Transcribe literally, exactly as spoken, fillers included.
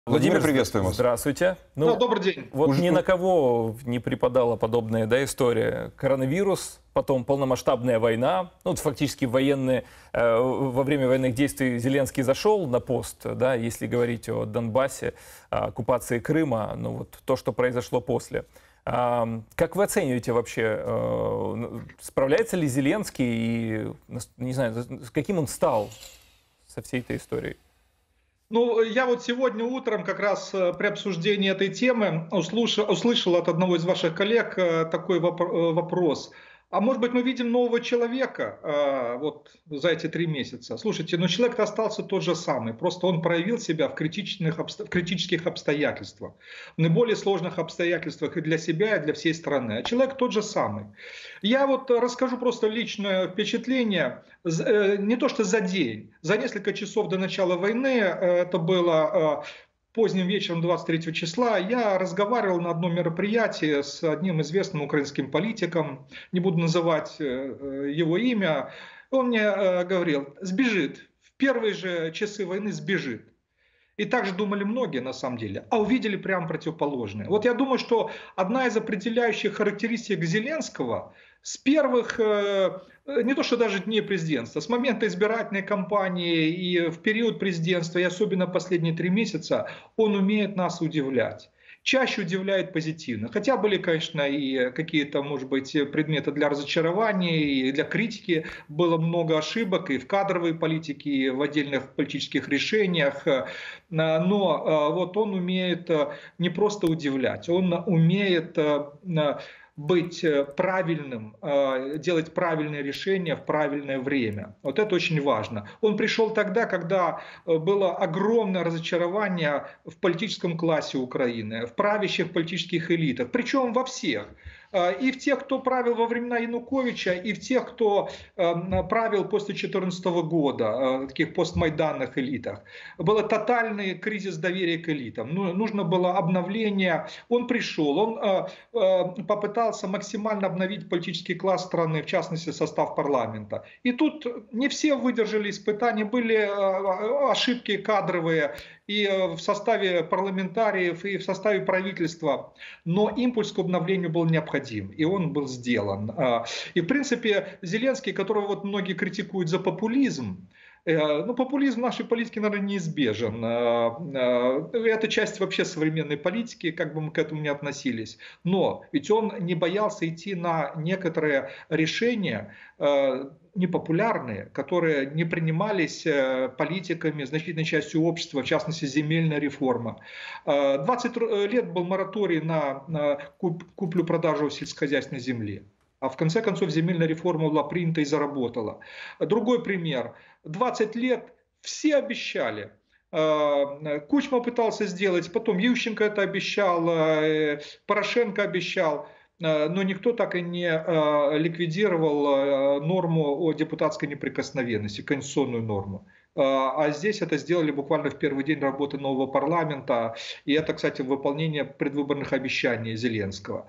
Владимир, Владимир, приветствуем вас. Здравствуйте. Ну, да, добрый день. Вот Уже- ни на кого не припадала подобная, да, история. Коронавирус, потом полномасштабная война. Ну, вот фактически военные, э, во время военных действий Зеленский зашел на пост, да, если говорить о Донбассе, о оккупации Крыма, ну вот то, что произошло после. А, как вы оцениваете вообще, э, справляется ли Зеленский и, не знаю, с каким он стал со всей этой историей? Ну, я вот сегодня утром как раз э, при обсуждении этой темы услышал, услышал от одного из ваших коллег э, такой вопро- э, вопрос. А может быть, мы видим нового человека э, вот за эти три месяца? Слушайте, ну человек-то остался тот же самый, просто он проявил себя в, критичных, обсто- в критических обстоятельствах, в наиболее сложных обстоятельствах и для себя, и для всей страны. А человек тот же самый. Я вот расскажу просто личное впечатление, З- э, не то что за день, за несколько часов до начала войны, э, это было э, поздним вечером двадцать третьего числа, я разговаривал на одном мероприятии с одним известным украинским политиком, не буду называть э, э, его имя, он мне э, говорил, сбежит, в первые же часы войны сбежит. И так же думали многие на самом деле, а увидели прям противоположное. Вот я думаю, что одна из определяющих характеристик Зеленского с первых, э, не то что даже дней президентства, с момента избирательной кампании и в период президентства, и особенно последние три месяца, он умеет нас удивлять. Чаще удивляет позитивно. Хотя были, конечно, и какие-то, может быть, предметы для разочарования, и для критики. Было много ошибок и в кадровой политике, и в отдельных политических решениях. Но вот он умеет не просто удивлять, он умеет быть правильным, делать правильные решения в правильное время. Вот это очень важно. Он пришел тогда, когда было огромное разочарование в политическом классе Украины, в правящих политических элитах, причем во всех. И в тех, кто правил во времена Януковича, и в тех, кто правил после две тысячи четырнадцатого года, таких постмайданных элитах. Был тотальный кризис доверия к элитам. Нужно было обновление. Он пришел, он попытался максимально обновить политический класс страны, в частности состав парламента. И тут не все выдержали испытания, были ошибки кадровые и в составе парламентариев, и в составе правительства. Но импульс к обновлению был необходим, и он был сделан. И в принципе Зеленский, которого вот многие критикуют за популизм, ну, популизм в нашей политике, наверное, неизбежен. Это часть вообще современной политики, как бы мы к этому ни относились. Но ведь он не боялся идти на некоторые решения непопулярные, которые не принимались политиками, значительной частью общества, в частности, земельная реформа. двадцать лет был мораторий на куплю-продажу сельскохозяйственной земли. А в конце концов земельная реформа была принята и заработала. Другой пример. двадцать лет все обещали. Кучма пытался сделать, потом Ющенко это обещал, Порошенко обещал. Но никто так и не ликвидировал норму о депутатской неприкосновенности, конституционную норму. А здесь это сделали буквально в первый день работы нового парламента. И это, кстати, выполнение предвыборных обещаний Зеленского.